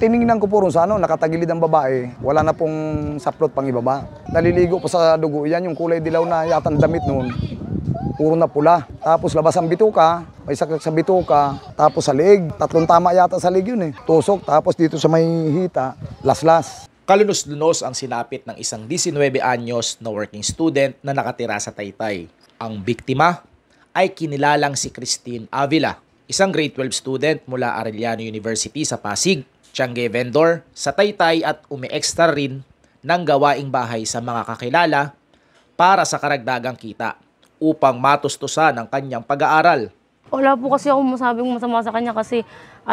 tiningnan ko po ron sa nakatagilid ang babae, wala na pong saplot pang ibaba. Naliligo po sa dugo yan, yung kulay dilaw na yatang damit noon, puro na pula. Tapos labas ang bituka, may saksak sa bituka, tapos sa leeg. 3 tama yata sa leeg yun Tusok, tapos dito sa may hita, laslas. Kalunos-lunos ang sinapit ng isang 19 anyos na working student na nakatira sa Taytay. Ang biktima ay kinilalang si Christine Avila, isang grade 12 student mula Arellano University sa Pasig, Tiangge vendor sa Taytay at umi-extra rin ng gawaing bahay sa mga kakilala para sa karagdagang kita upang matustusan ang kanyang pag-aaral. Wala po kasi ako masabing masama sa kanya kasi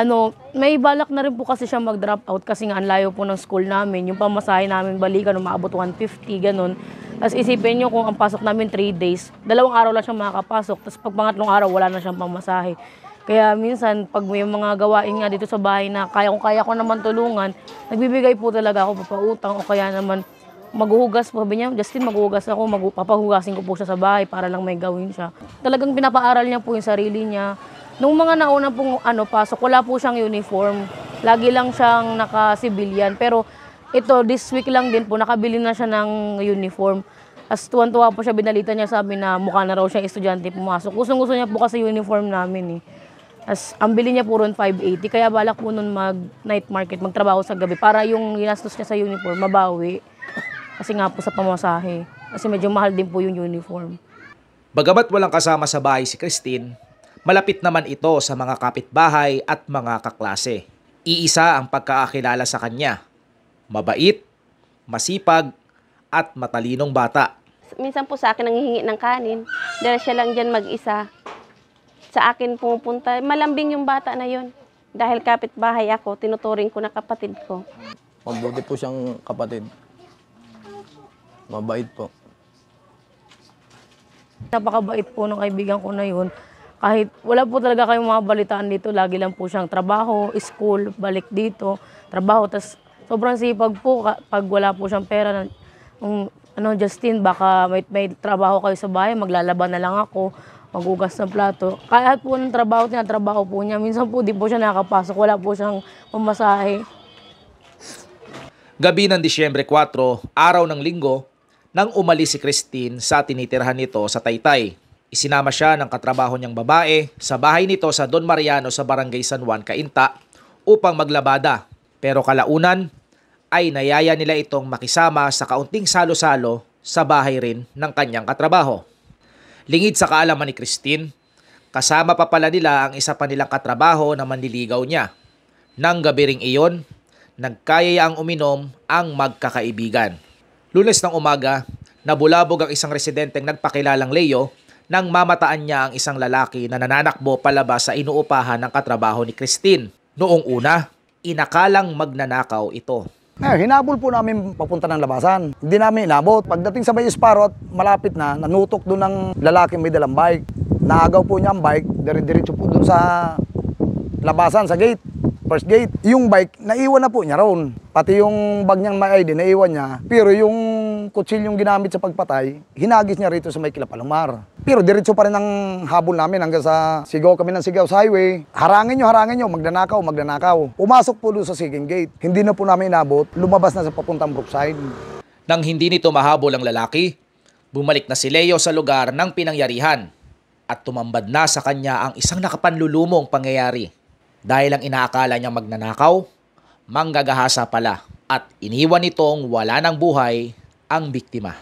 may balak na rin po kasi siya mag-drop out kasi nga ang layo po ng school namin. Yung pamasahe namin balikan, umaabot 150, ganun. Tapos isipin nyo kung ang pasok namin 3 days, 2 araw lang siya makakapasok. Tapos pag pangatlong araw, wala na siyang pamasahe. Kaya minsan, pag may mga gawain nga dito sa bahay na kaya ko naman tulungan, nagbibigay po talaga ako papautang o kaya naman maghuhugas po. Sabi niya, Justin, maghuhugas ako, papahugasin ko po siya sa bahay para lang may gawin siya. Talagang pinapaaral niya po yung sarili niya. Nung mga nauna pong pasok, wala po siyang uniform. Lagi lang siyang naka-civilian. Pero this week lang din po, nakabili na siya ng uniform. As tuwan-tuwa po siya, binalita niya sa amin na mukha na raw siyang estudyante pumasok. Gustong-gusto niya po kasi uniform namin As ang bili niya po ron 580, kaya balak po nun mag-night market, magtrabaho sa gabi para yung ginastos niya sa uniform, mabawi. Kasi nga po sa pamasahe. Kasi medyo mahal din po yung uniform. Bagamat walang kasama sa bahay si Christine, malapit naman ito sa mga kapitbahay at mga kaklase. Iisa ang pagkakakilala sa kanya. Mabait, masipag, at matalinong bata. Minsan po sa akin nanghihingi ng kanin. Dahil siya lang dyan mag-isa. Sa akin pumupunta. Malambing yung bata na yon. Dahil kapitbahay ako, tinuturing ko na kapatid ko. Mabuti po siyang kapatid. Mabait po. Napakabait po ng kaibigan ko na yun. Kahit wala po talaga kayong mga balitaan dito, lagi lang po siyang trabaho, school, balik dito, trabaho. Tapos sobrang sipag po pag wala po siyang pera. Justin, baka may trabaho kayo sa bahay, maglalaban na lang ako, maghugas ng plato. Kahit po ng trabaho po niya. Minsan po di po siya nakakapasok, wala po siyang pamasahe. Gabi ng Disyembre 4, araw ng linggo, nang umalis si Christine sa tinitirhan nito sa Taytay. Isinama siya ng katrabaho niyang babae sa bahay nito sa Don Mariano sa Barangay San Juan, Cainta upang maglabada. Pero kalaunan ay nayaya nila itong makisama sa kaunting salo-salo sa bahay rin ng kanyang katrabaho. Lingid sa kaalaman ni Christine, kasama pa pala nila ang isa pa nilang katrabaho na manliligaw niya. Nang gabi ring iyon, nagkayayaang uminom ang magkakaibigan. Lunes ng umaga, nabulabog ang isang residenteng nagpakilalang Leo nang mamataan niya ang isang lalaki na nananakbo palabas sa inuupahan ng katrabaho ni Christine. Noong una, inakalang magnanakaw ito. Hinabol po namin papunta ng labasan. Hindi namin inabot. Pagdating sa may Esparro at malapit na, nanutok doon ng lalaki may dalang bike. Naagaw po niya ang bike, dire-diretso po doon sa labasan, sa gate. First gate. Yung bike, naiwan na po niya roon. Pati yung bag niyang may ID, naiwan niya. Pero yung kutsilyong ginamit sa pagpatay, hinagis niya rito sa may Kilapalomar. Pero diretso pa rin ang habol namin hanggang sa sigaw kami ng sigaw sa highway. Harangin nyo, magnanakaw. Pumasok po doon sa Siging Gate. Hindi na po namin inabot, lumabas na sa papuntang Brookside. Nang hindi nito mahabol ang lalaki, bumalik na si Leo sa lugar ng pinangyarihan at tumambad na sa kanya ang isang nakapanlulumong pangyayari. Dahil ang inaakala niyang magnanakaw, manggagahasa pala at iniwan nitong wala ng buhay ang biktima.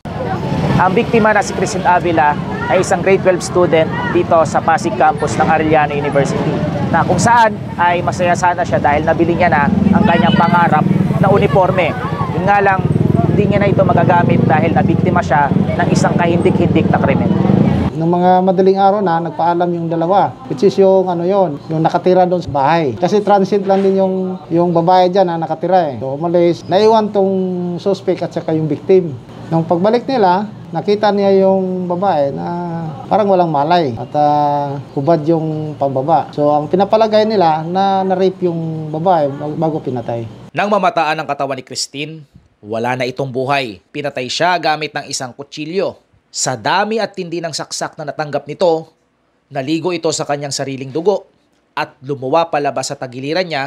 Ang biktima na si Christine Avila ay isang grade 12 student dito sa Pasig campus ng Arellano University na kung saan ay masaya sana siya dahil nabili niya na ang kanyang pangarap na uniforme. Yun nga lang, hindi niya na ito magagamit dahil nabiktima siya ng isang kahindik-hindik na krimen. Nung mga madaling araw na, nagpaalam yung dalawa. Which is yung yung nakatira doon sa bahay. Kasi transit lang din yung babae dyan na nakatira So umalis, naiwan tong suspect at saka yung victim. Nung pagbalik nila, nakita niya yung babae na parang walang malay at hubad yung pambaba. So ang pinapalagay nila na na-rape yung babae bago pinatay. Nang mamataan ang katawan ni Christine, wala na itong buhay. Pinatay siya gamit ng isang kutsilyo. Sa dami at tindi ng saksak na natanggap nito, naligo ito sa kanyang sariling dugo at lumuwa palabas sa tagiliran niya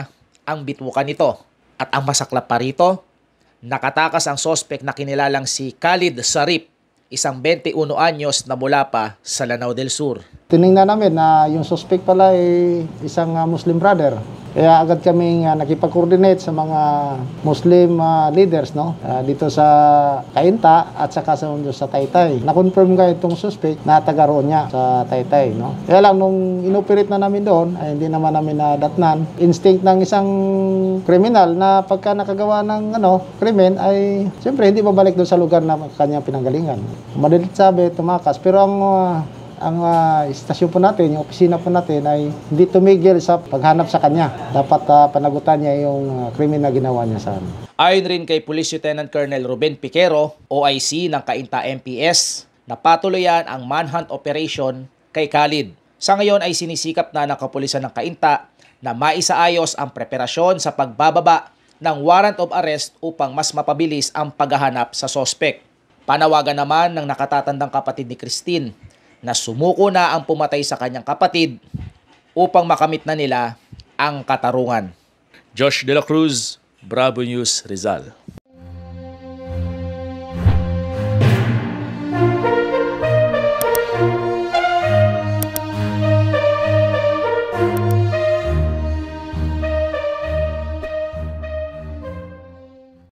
ang bitukan nito. At ang masaklap pa rito, nakatakas ang sospek na kinilalang si Khalid Sarip, isang 21 anyos na mula pa sa Lanao del Sur. Tiningnan namin na yung suspect pala ay isang Muslim brother. Kaya agad kaming nakipag-coordinate sa mga Muslim leaders, no? Dito sa Cainta at saka sa Taytay. Na-confirm nga itong suspect na taga roon niya sa Taytay, no? Kaya lang nung inoperate na namin doon, ay hindi naman namin nadatnan. Instinct ng isang kriminal na pagka nakagawa ng krimen ay siyempre hindi babalik doon sa lugar na kanyang pinanggalingan. Madalit sabi, tumakas. Pero ang istasyon po natin, yung opisina po natin ay hindi tumigil sa paghanap sa kanya. Dapat panagutan niya yung krimen na ginawa niya sa amin. Ayon rin kay Police Lieutenant Colonel Ruben Piquero, OIC ng Cainta MPS, napatuloyan ang manhunt operation kay Khalid. Sa ngayon ay sinisikap na ng kapulisan ng Cainta na maisaayos ang preparasyon sa pagbababa ng warrant of arrest upang mas mapabilis ang paghahanap sa sospek. Panawagan naman ng nakatatandang kapatid ni Christine na sumuko na ang pumatay sa kanyang kapatid upang makamit na nila ang katarungan. Josh De La Cruz, Bravo News, Rizal.